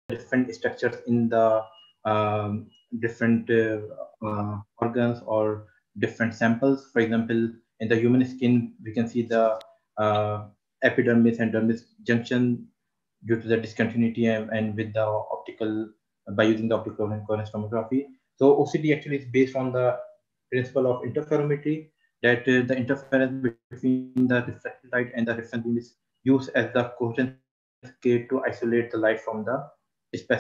different structures in the different organs or different samples. For example, in the human skin, we can see the epidermis and dermis junction due to the discontinuity and with the optical by using the optical coherence tomography. So OCT actually is based on the principle of interferometry, that the interference between the reflected light and the reflected beam is used as the coherence gate to isolate the light from the specific depth.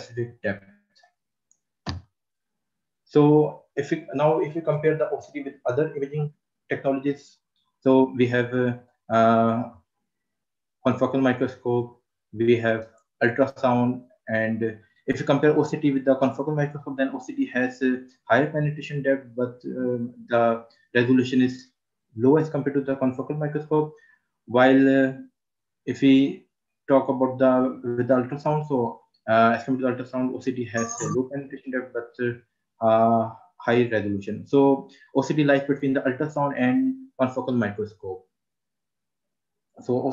So if we compare the OCT with other imaging technologies, so we have confocal microscope, we have ultrasound, and if you compare OCT with the confocal microscope, then OCT has a higher penetration depth, but the resolution is low as compared to the confocal microscope. While if we talk about the with the ultrasound, so as compared to ultrasound, OCT has a low penetration depth, but high resolution. So OCT lies between the ultrasound and confocal microscope. So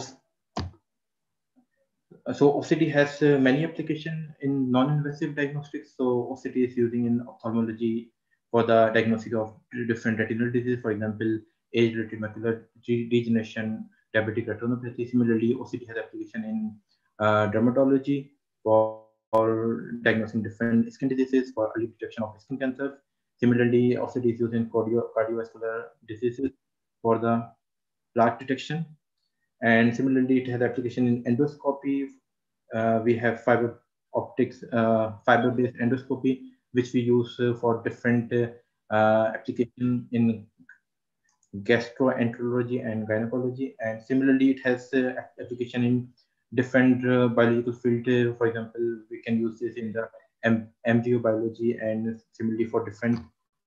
OCT has many applications in non-invasive diagnostics. So OCT is using in ophthalmology for the diagnosis of different retinal diseases, for example, age-related macular degeneration, diabetic retinopathy. Similarly, OCT has application in dermatology for diagnosing different skin diseases, for early detection of skin cancers. Similarly, OCT is used in cardiovascular diseases for the plaque detection. And similarly, it has application in endoscopy. We have fiber optics, fiber-based endoscopy, which we use for different application in gastroenterology and gynecology. And similarly, it has application in different biological field. For example, we can use this in the embryo biology, and similarly for different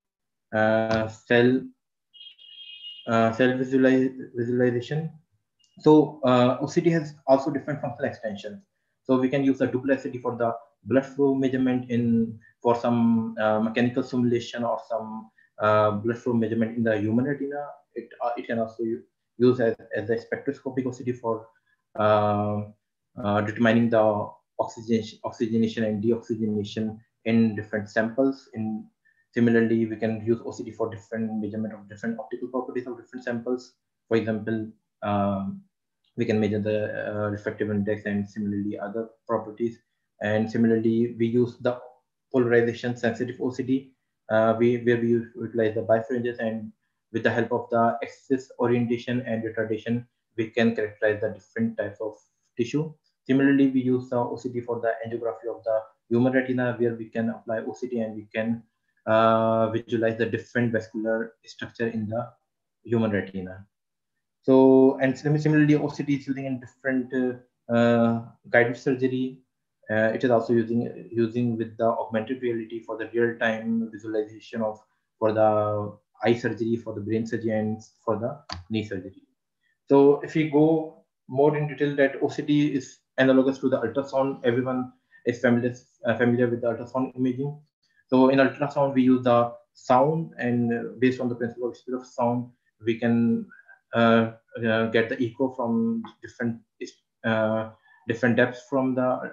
cell visualization. So OCT has also different functional extensions. So we can use the Doppler OCT for the blood flow measurement in for some mechanical simulation or some blood flow measurement in the human retina. It can also use as a spectroscopic OCT for determining the oxygenation and deoxygenation in different samples. Similarly, we can use OCT for different measurement of different optical properties of different samples. For example, we can measure the refractive index and similarly other properties. And similarly, we use the polarization sensitive OCT, where we utilize the bifringes, and with the help of the axis orientation and retardation, we can characterize the different types of tissue. Similarly, we use the OCT for the angiography of the human retina, where we can apply OCT and we can visualize the different vascular structure in the human retina. So, and similarly, OCT is using in different guided surgery. It is also using with the augmented reality for the real-time visualization of for the eye surgery, for the brain surgery, and for the knee surgery. So, if we go more in detail, that OCT is analogous to the ultrasound. Everyone is familiar with the ultrasound imaging. So, in ultrasound, we use the sound, and based on the principle of speed of sound, we can get the echo from different depths from the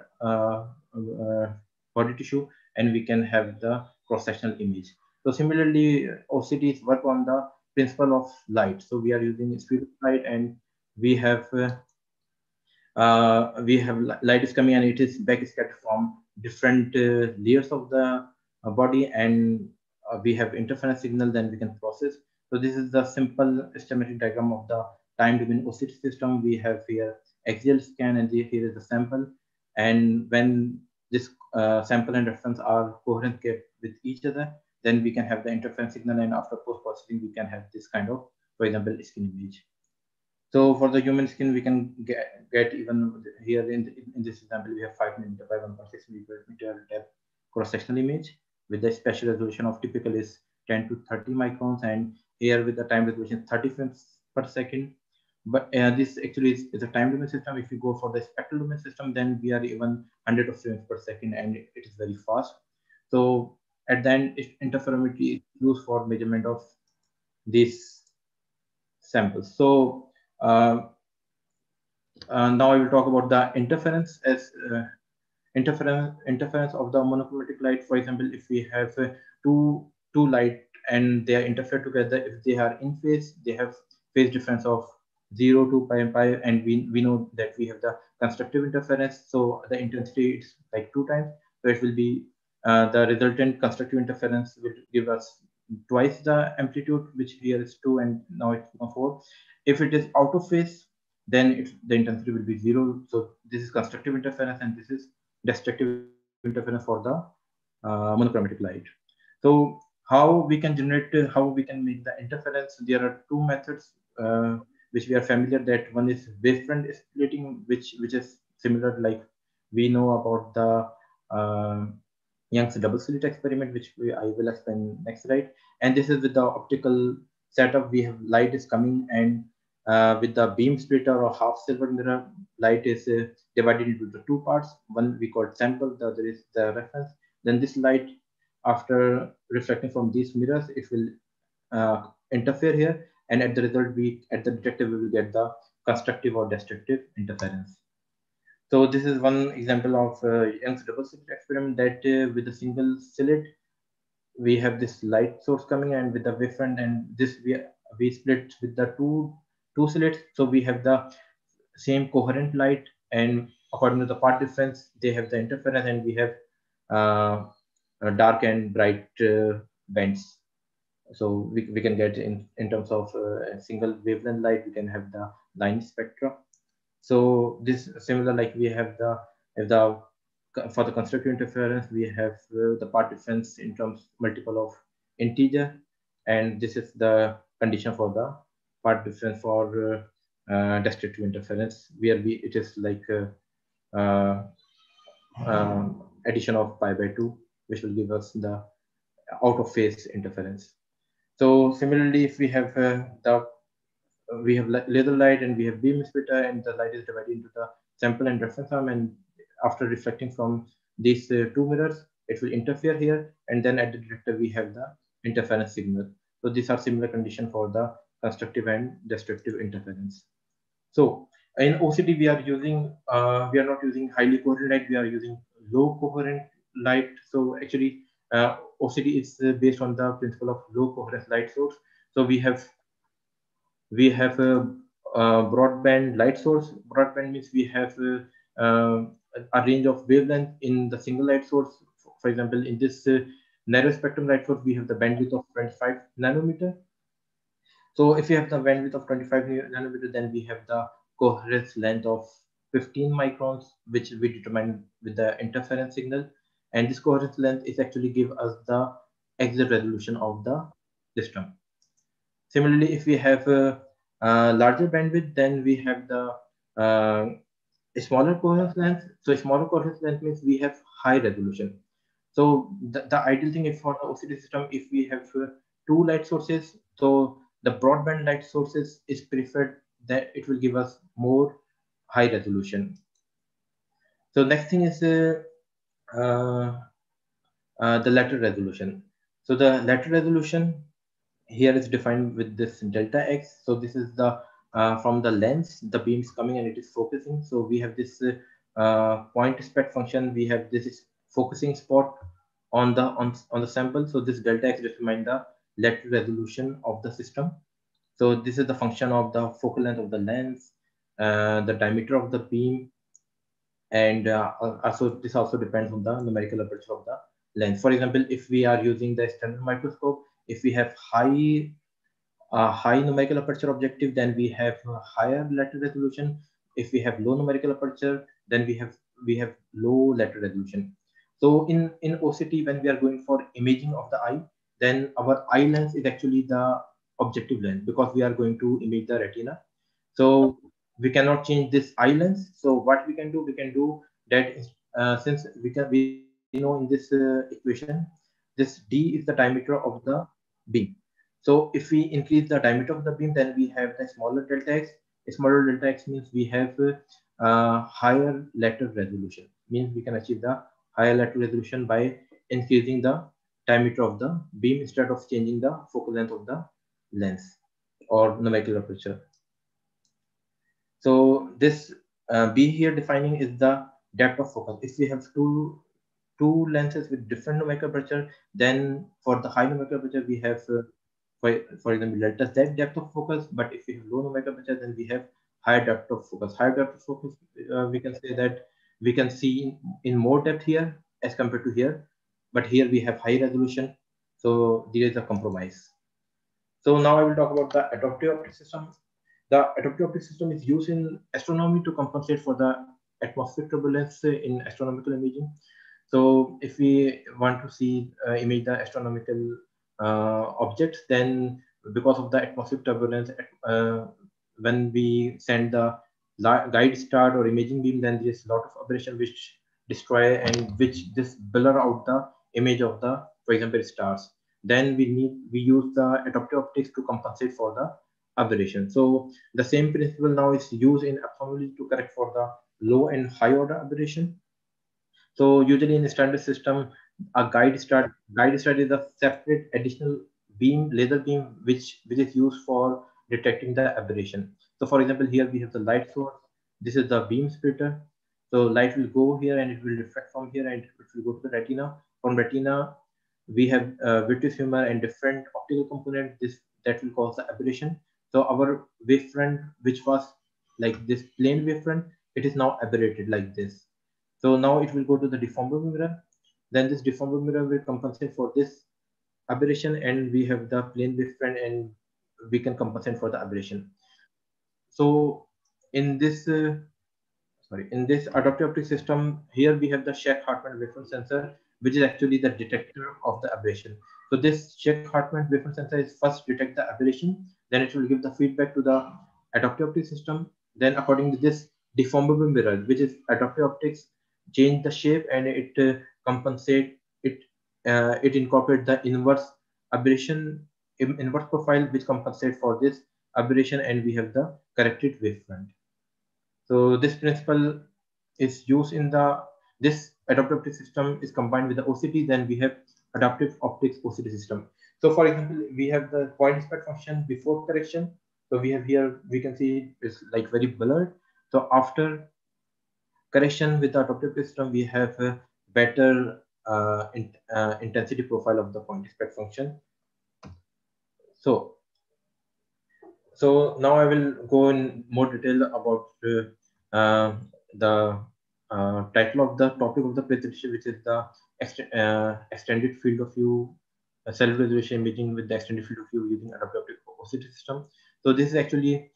body tissue, and we can have the cross-sectional image. So similarly, OCTs work on the principle of light. So we are using speed of light, and we have light is coming and it is backscattered from different layers of the body, and we have interference signal, then we can process. So this is the simple schematic diagram of the time domain OCT system. We have here axial scan, and here is the sample. And when this sample and reference are coherent with each other, then we can have the interference signal, and after post-processing, we can have this kind of, for example, skin image. So for the human skin, we can get even here in this example, we have 5 mm by 1.6 mm depth cross-sectional image with the spatial resolution of typical is 10 to 30 microns, and here with the time resolution 30 frames per second. But this actually is a time domain system. If you go for the spectral domain system, then we are even 100 of frames per second, and it is very fast. So at the end, interferometry is used for measurement of these samples. So now I will talk about the interference. As interference of the monochromatic light. For example, if we have two light and they are interfere together, if they are in phase, they have phase difference of 0 to pi and pi, and we know that we have the constructive interference, so the intensity is like 2 times, so it will be the resultant constructive interference will give us twice the amplitude, which here is 2 and now it's 4. If it is out of phase, then the intensity will be 0. So this is constructive interference and this is destructive interference for the monochromatic light. So how we can generate, how we can make the interference? There are two methods which we are familiar. That one is wavefront splitting, which is similar, like we know about the Young's double slit experiment, which I will explain next slide. And this is with the optical setup. We have light is coming, and with the beam splitter or half silver mirror, light is divided into the two parts. One we call sample, the other is the reference. Then this light, after reflecting from these mirrors, it will interfere here, and at the result, at the detector we will get the constructive or destructive interference. So this is one example of Young's double slit experiment, that with a single slit, we have this light source coming, and with the wavefront, and this we split with the two slits. So we have the same coherent light, and according to the part difference, they have the interference, and we have dark and bright bands. So we can get in terms of a single wavelength light, we can have the line spectra. So this similar, like we have the for the constructive interference, we have the part difference in terms multiple of integer, and this is the condition for the part difference for destructive interference, where it is like addition of pi by 2, which will give us the out of phase interference. So similarly, if we have we have laser light and we have beam splitter, and the light is divided into the sample and reference arm, and after reflecting from these two mirrors, it will interfere here, and then at the detector we have the interference signal. So these are similar conditions for the constructive and destructive interference. So in OCD, we are not using highly coherent light, we are using low coherent light. So actually, OCD is based on the principle of low coherence light source. So we have a broadband light source. Broadband means we have a range of wavelength in the single light source. For example, in this narrow spectrum light source, we have the bandwidth of 25 nanometer. So if you have the bandwidth of 25 nanometer, then we have the coherence length of 15 microns, which we determine with the interference signal. And this coherence length is actually give us the exit resolution of the system. Similarly, if we have a larger bandwidth, then we have the smaller coherence length. So smaller coherence length means we have high resolution. So the ideal thing is for the OCD system, if we have two light sources, so the broadband light sources is preferred, that it will give us more high resolution. So next thing is the lateral resolution. So the lateral resolution here is defined with this delta x. So this is the from the lens, the beam is coming and it is focusing. So we have this point spread function. We have this focusing spot on the sample. So this delta x determines the lateral resolution of the system. So this is the function of the focal length of the lens, the diameter of the beam, and also this also depends on the numerical aperture of the lens. For example, if we are using the standard microscope, if we have high numerical aperture objective, then we have higher lateral resolution. If we have low numerical aperture, then we have low lateral resolution. So in OCT, when we are going for imaging of the eye, then our eye lens is actually the objective lens, because we are going to image the retina. So we cannot change this eye lens. So what we can do that since we know in this equation, this d is the diameter of the beam. So if we increase the diameter of the beam, then we have the smaller delta x. Smaller delta x means we have higher lateral resolution. Means we can achieve the higher lateral resolution by increasing the diameter of the beam instead of changing the focal length of the lens or numerical aperture. So this B here defining is the depth of focus. If we have two lenses with different numerical aperture, then for the high numerical aperture we have for example delta z depth of focus, but if we have low numerical aperture, then we have higher depth of focus. Higher depth of focus, we can say that we can see in more depth here as compared to here, but here we have high resolution, so there is a compromise. So now I will talk about the adaptive optic system. The adaptive optic system is used in astronomy to compensate for the atmospheric turbulence in astronomical imaging. So if we want to see image the astronomical objects, then because of the atmospheric turbulence, when we send the guide star or imaging beam, then there's a lot of aberration which destroy and which just blur out the image of the, for example, stars. Then we use the adaptive optics to compensate for the aberration. So the same principle now is used in ophthalmology to correct for the low and high order aberration. So usually in the standard system, a guide star is a separate additional beam, laser beam, which is used for detecting the aberration. So for example, here we have the light source. This is the beam splitter. So light will go here and it will reflect from here and it will go to the retina. From retina, we have vitreous humor and different optical component. This that will cause the aberration. So our wavefront, which was like this plane wavefront, it is now aberrated like this. So now it will go to the deformable mirror. Then this deformable mirror will compensate for this aberration, and we have the plane wavefront, and we can compensate for the aberration. So in this in this adaptive optic system, here we have the Scheck-Hartmann wavefront sensor, which is actually the detector of the aberration. So this Scheck-Hartmann wavefront sensor is first detect the aberration, then it will give the feedback to the adaptive optic system. Then according to this deformable mirror, which is adaptive optics, change the shape and it compensate it. It incorporate the inverse aberration, inverse profile, which compensate for this aberration, and we have the corrected wavefront. So this principle is used in this adaptive optic system is combined with the OCT. Then we have adaptive optics OCT system. So for example, we have the point spread function before correction. So we have here, we can see it's like very blurred. So after correction with the adaptive system, we have a better intensity profile of the point spread function. So now I will go in more detail about the title of the topic of the presentation, which is the extended field of view, self-resolution imaging with the extended field of view using adaptive OCT system. So this is actually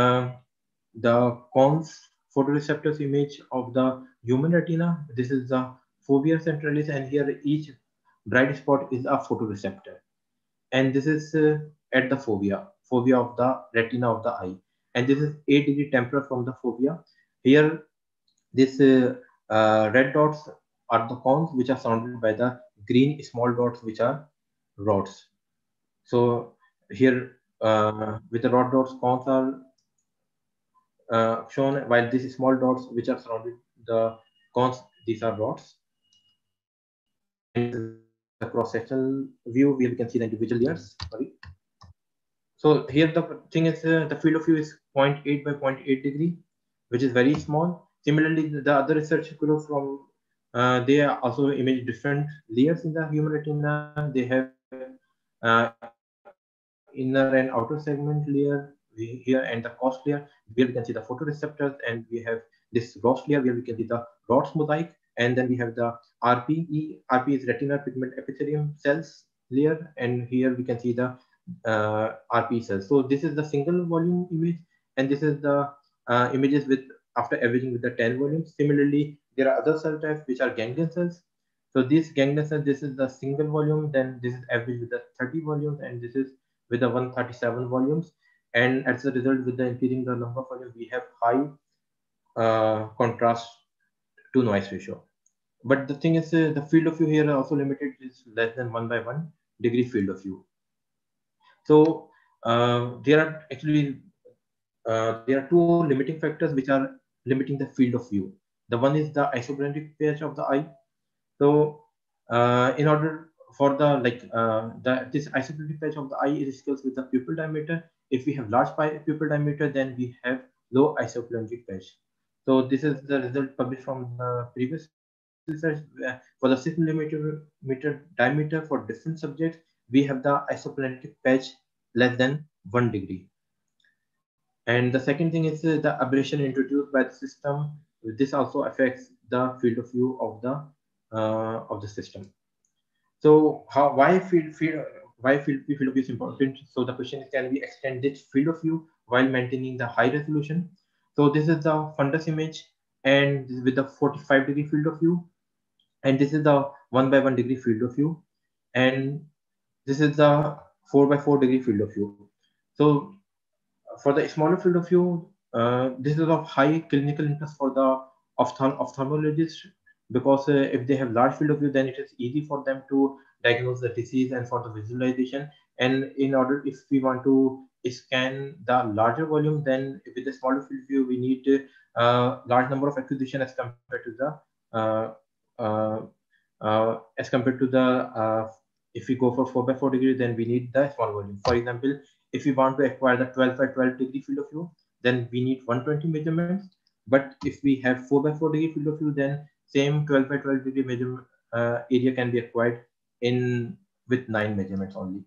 the cons photoreceptors image of the human retina. This is the fovea centralis, and here each bright spot is a photoreceptor, and this is at the fovea of the retina of the eye, and this is 8-degree temporal from the fovea. Here this red dots are the cones, which are surrounded by the green small dots, which are rods. So here with the rod dots, cones are shown, while these small dots which are surrounded the cones, these are rods. And this is the cross-sectional view where we can see the individual layers. Sorry. So here the thing is the field of view is 0.8 by 0.8 degree, which is very small. Similarly, the other research group from they also image different layers in the human retina. They have inner and outer segment layer here and the cost layer, where we can see the photoreceptors, and we have this ROS layer where we can see the rods mosaic, and then we have the RPE. RP is retinal pigment epithelium cells layer, and here we can see the RP cells. So this is the single volume image, and this is the images with after averaging with the 10 volumes. Similarly, there are other cell types which are ganglion cells. So this ganglion cell, this is the single volume, then this is average with the 30 volumes, and this is with the 137 volumes. And as a result, with the increasing the number of volumes, we have high contrast to noise ratio. But the thing is, the field of view here are also limited, is less than 1 by 1 degree field of view. So there are actually there are two limiting factors which are limiting the field of view. The one is the isoplanetary patch of the eye. So in order for the this isoplanetary patch of the eye is scales with the pupil diameter. If we have large pupil diameter, then we have low isoplanetary patch. So this is the result published from the previous research. For the 6 millimeter diameter for different subjects, we have the isoplanetary patch less than 1 degree. And the second thing is the aberration introduced by the system. This also affects the field of view of the system. So why field of view is important? So the question is, can we extend this field of view while maintaining the high resolution? So this is the fundus image, and with the 45-degree field of view, and this is the 1 by 1 degree field of view, and this is the 4 by 4 degree field of view. So for the smaller field of view, this is of high clinical interest for the ophthalmologist, because if they have large field of view, then it is easy for them to diagnose the disease and for the visualization. And in order, if we want to scan the larger volume, then with the smaller field of view, we need large number of acquisition as compared to the uh, if we go for 4 by 4 degree, then we need the small volume. For example, if we want to acquire the 12 by 12 degree field of view, then we need 120 measurements. But if we have 4 by 4 degree field of view, then same 12 by 12 degree measurement area can be acquired in with 9 measurements only.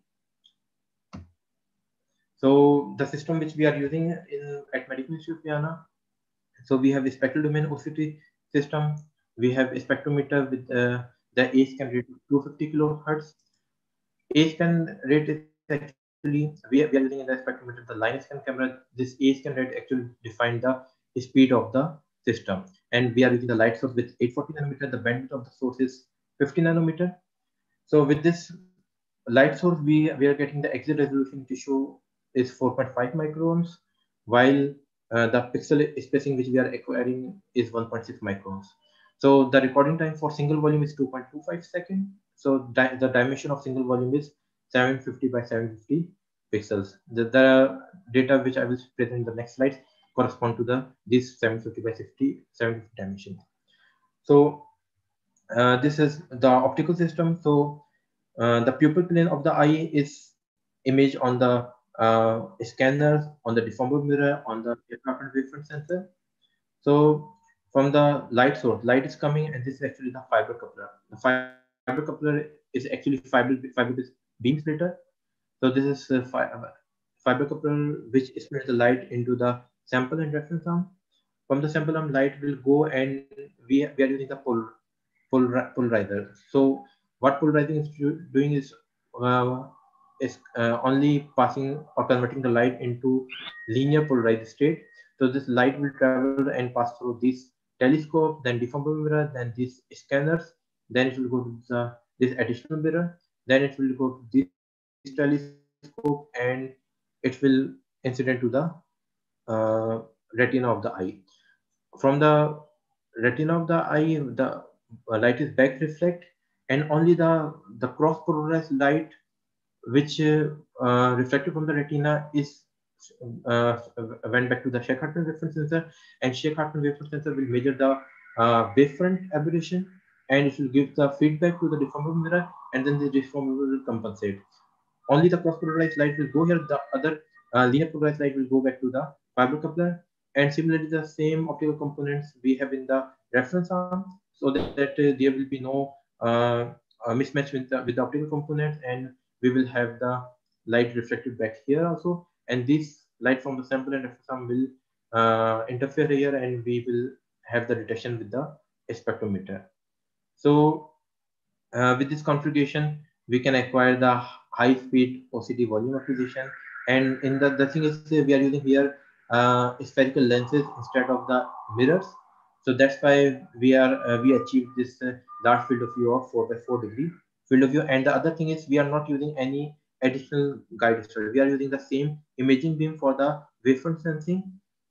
So the system which we are using at Medical Institute of Vienna, so we have a spectral domain OCT system. We have a spectrometer with the A-scan rate of 250 kilohertz. A-scan rate is actually, we are using in the spectrometer the line scan camera. This A-scan rate actually defines the speed of the system. And we are using the light source with 840 nanometer. The bandwidth of the source is 50 nanometer. So with this light source, we are getting the exit resolution to show is 4.5 microns, while the pixel spacing which we are acquiring is 1.6 microns. So the recording time for single volume is 2.25 seconds. So the dimension of single volume is 750 by 750 pixels. The data which I will present in the next slide correspond to this 750 by 750 dimension. So this is the optical system. So the pupil plane of the eye is imaged on the scanners, on the deformable mirror, on the aircraft wavefront sensor. So from the light source, light is coming, and this is actually the fiber coupler. The fiber coupler is actually fiber-based beam splitter. So this is fiber coupler which splits the light into the sample and reference arm. From the sample arm, light will go, and we are using the polarizer. So what polarizing is doing is only passing or converting the light into linear polarized state. So this light will travel and pass through this telescope, then deformable mirror, then these scanners, then it will go to this additional mirror, then it will go to this telescope, and it will incident to the retina of the eye. From the retina of the eye, the light is back reflect, and only the cross polarized light which reflected from the retina is went back to the Shake-Hartmann wavefront sensor, and Shake-Hartmann wavefront sensor will measure the wavefront aberration, and it will give the feedback to the deformable mirror, and then the deformable will compensate. Only the cross polarized light will go here. The other linear polarized light will go back to the fiber coupler. And similarly, the same optical components we have in the reference arm, so that there will be no mismatch with the optical components, and we will have the light reflected back here also. And this light from the sample and reference arm will interfere here, and we will have the detection with the spectrometer. So with this configuration, we can acquire the high-speed OCT volume acquisition. And in the thing is, we are using here spherical lenses instead of the mirrors. So that's why we achieved this large field of view of 4 by 4 degree field of view. And the other thing is, we are not using any additional guide story. We are using the same imaging beam for the wavefront sensing.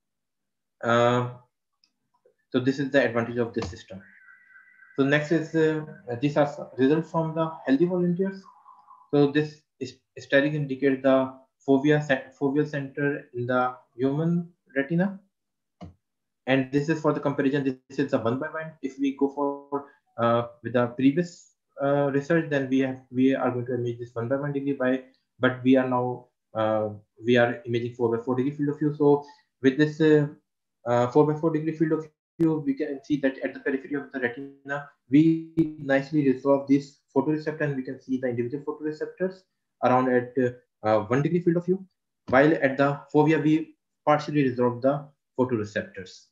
So this is the advantage of this system. So next is these are results from the healthy volunteers. So this study indicates the foveal center in the human retina, and this is for the comparison. This is the 1 by 1. If we go for with the previous research, then we are going to image this 1 by 1 degree but we are now we are imaging 4 by 4 degree field of view. So with this 4 by 4 degree field of view, view, we can see that at the periphery of the retina, we nicely resolve this photoreceptor, and we can see the individual photoreceptors around at 1 degree field of view, while at the fovea, we partially resolve the photoreceptors.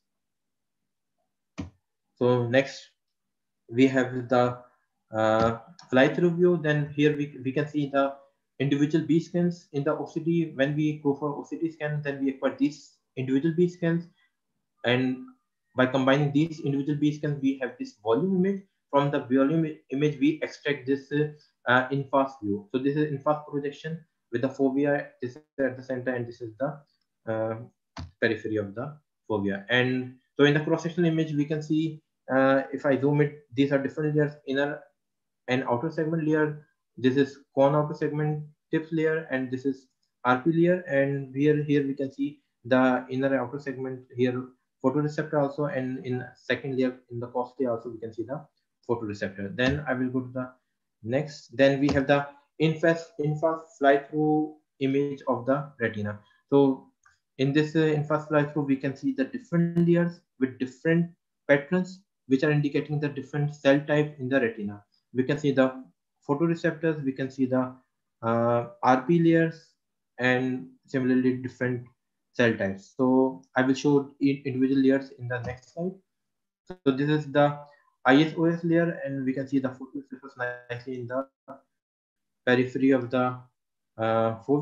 So next, we have the fly-through view. Then here we can see the individual B scans in the OCT. When we go for OCT scan, then we acquire these individual B scans, and by combining these individual B scans, we have this volume image. From the volume image, we extract this in-fast view. So this is in-fast projection with the fovea. This is at the center, and this is the uh, periphery of the fovea. And so in the cross-sectional image, we can see, if I zoom it, these are different layers, inner and outer segment layer. This is cone outer segment tips layer, and this is RP layer. And here we can see the inner and outer segment here, photoreceptor also, and in second layer, in the cos layer also, we can see the photoreceptor. Then I will go to the next. Then we have the in-fast fly-through image of the retina. So in this in-fast fly-through, we can see the different layers with different patterns, which are indicating the different cell type in the retina. We can see the photoreceptors, we can see the RP layers, and similarly different cell types. So I will show individual layers in the next slide. So this is the ISOS layer, and we can see the photoreceptors nicely in the periphery of the fovea.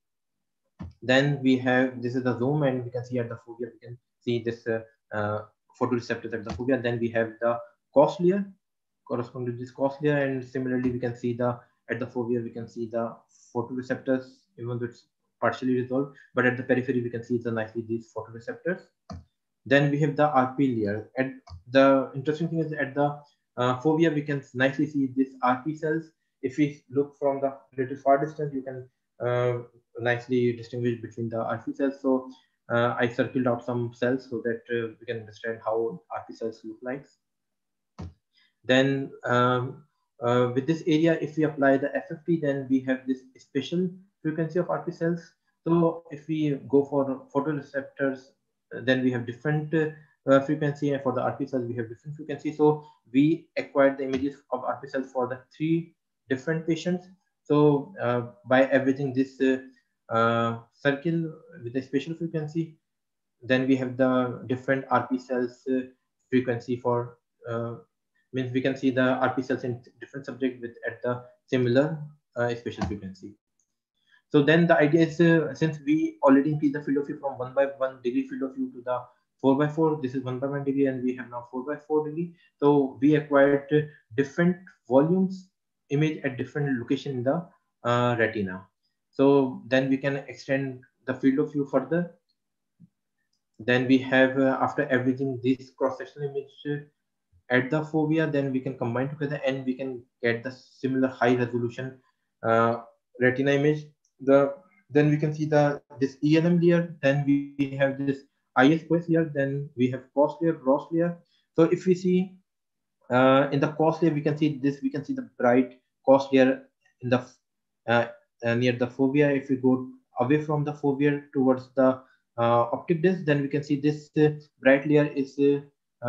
Then we have, this is the zoom, and we can see at the fovea, we can see this photoreceptors at the fovea. Then we have the cos layer corresponding to this cos layer, and similarly we can see the at the fovea, we can see the photoreceptors, even though it's partially resolved, but at the periphery we can see the nicely these photoreceptors. Then we have the RP layer. And the interesting thing is at the fovea, we can nicely see these RP cells. If we look from the little far distance, you can nicely distinguish between the RP cells. So I circled out some cells so that we can understand how RP cells look like. Then with this area, if we apply the FFT, then we have this special frequency of RP cells. So if we go for photoreceptors, then we have different frequency, and for the RP cells, we have different frequency. So we acquired the images of RP cells for the 3 different patients. So by averaging this circle with a special frequency, then we have the different RP cells frequency for means we can see the RP cells in different subject with at the similar spatial frequency. So then the idea is, since we already increase the field of view from 1 by 1 degree field of view to the 4 by 4, this is 1 by 1 degree, and we have now 4 by 4 degree. So we acquired different volumes image at different location in the retina. So then we can extend the field of view further. Then we have, after averaging this cross-sectional image at the fovea, then we can combine together and we can get the similar high resolution retina image. Then we can see this ELM layer. Then we have this ISOS layer. Then we have cos layer, ROS layer. So if we see in the cos layer, we can see this. We can see the bright cos layer in the near the fovea. If we go away from the fovea towards the optic disc, then we can see this bright layer is the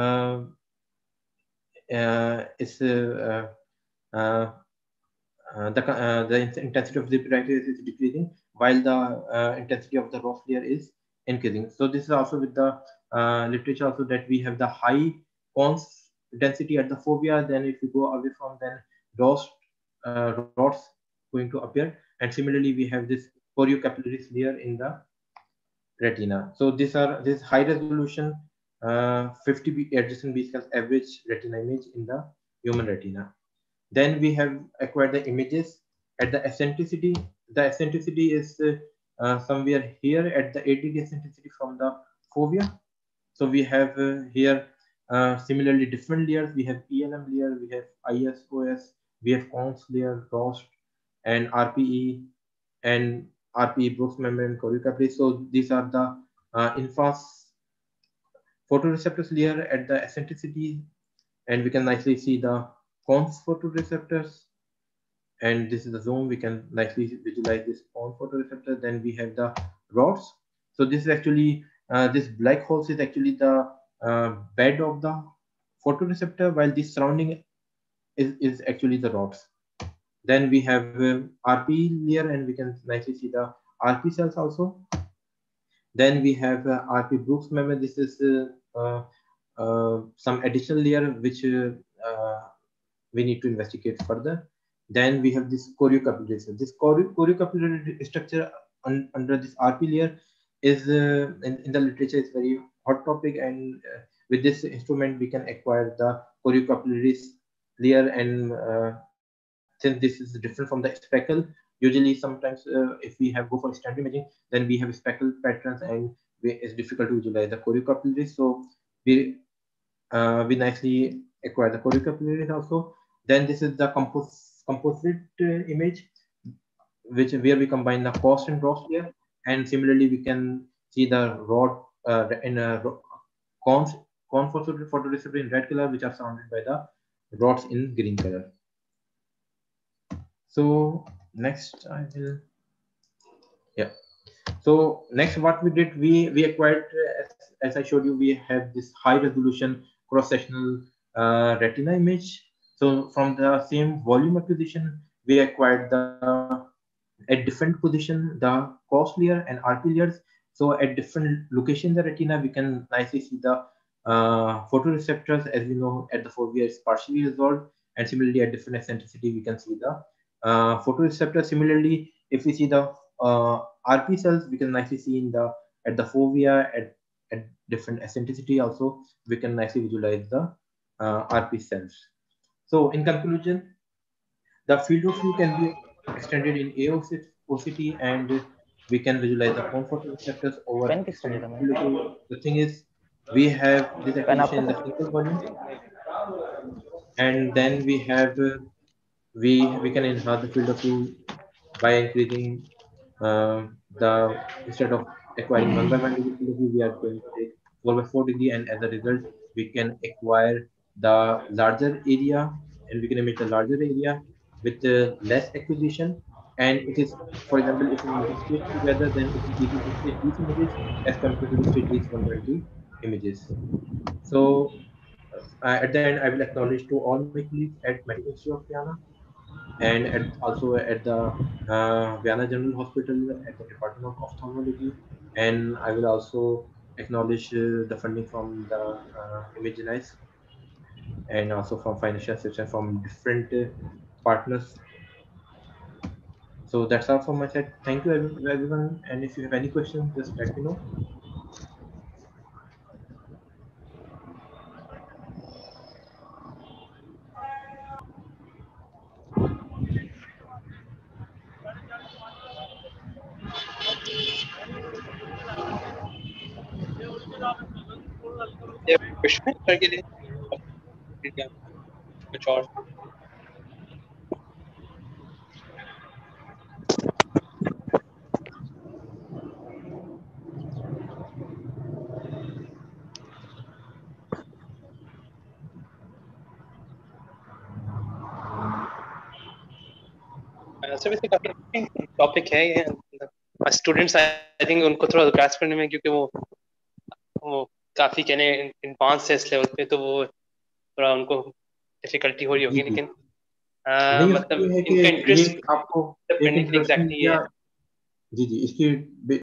intensity of the bright layer is decreasing, while the intensity of the ROS layer is increasing. So this is also with the literature also, that we have the high cons density at the fovea. Then if we go away from, then ROS going to appear, and similarly we have this choriocapillaris layer in the retina. So these are this high resolution 50 adjacent B scans average retina image in the human retina. Then we have acquired the images at the eccentricity. The eccentricity is somewhere here at the 80 eccentricity from the fovea. So we have here similarly different layers. We have ELM layer, we have ISOS, we have cons layer, ROS, and RPE, and RPE Bruch's membrane, choriocapillaris. So these are the in-fast photoreceptors layer at the eccentricity, and we can nicely see the cons photoreceptors. And this is the zone, we can nicely visualize this cone photoreceptor. Then we have the rods. So this is actually this black holes is actually the bed of the photoreceptor, while the surrounding is actually the rods. Then we have RP layer, and we can nicely see the RP cells also. Then we have RP Brooks membrane. This is some additional layer which we need to investigate further. Then we have this choriocapillary. This choriocapillary structure under this RP layer is in the literature is very hot topic, and with this instrument we can acquire the choriocapillary layer. And since this is different from the speckle, usually sometimes if we have go for standard imaging, then we have speckle patterns, and it's difficult to visualize the choriocapillary. So we nicely acquire the choriocapillary also. Then this is the composite image, where we combine the cost and ROS layer, and similarly we can see the rod in a cone photoreceptor in red color, which are surrounded by the rods in green color. So next I will, yeah. So next what we did, we acquired, as I showed you, we have this high resolution cross-sectional retina image. So from the same volume acquisition, we acquired at different position the cost layer and RP layers. So at different location in the retina, we can nicely see the photoreceptors. As we know, at the fovea is partially resolved, and similarly at different eccentricity, we can see the photoreceptor. Similarly, if we see the RP cells, we can nicely see at the fovea at different eccentricity also, we can nicely visualize the RP cells. So in conclusion, the field of view can be extended in AOCT, and we can visualize the cone photoreceptors over extended field of view. The thing is, we have this acquisition in the single volume, and then we have we can enhance the field of view by increasing instead of acquiring 1 by 1 degree field of view, we are going to take 4 by 4 degree, and as a result, we can acquire the larger area, and we can image the larger area with less acquisition. And it is, for example, if we want to stitch together, then it is easy to stitch these images as compared to stitch these 120 images. So at the end, I will acknowledge to all my colleagues at Medical Institute of Vienna, and also at the Vienna General Hospital at the Department of Ophthalmology. And I will also acknowledge the funding from the Imaginize, and also from financial assistance from different partners. So that's all from my side. Thank you everyone. And if you have any questions, just let me know. question है के लिए कुछ और sir वैसे काफी topic है ये students I think उनको थोड़ा ग्रास्प करने में, क्योंकि वो काफी कहने एडवांस है इस लेवल पे, तो वो थोड़ा उनको डिफिकल्टी हो रही होगी, लेकिन मतलब इनका इंटरेस्ट आपको एग्जैक्टली जी इसकी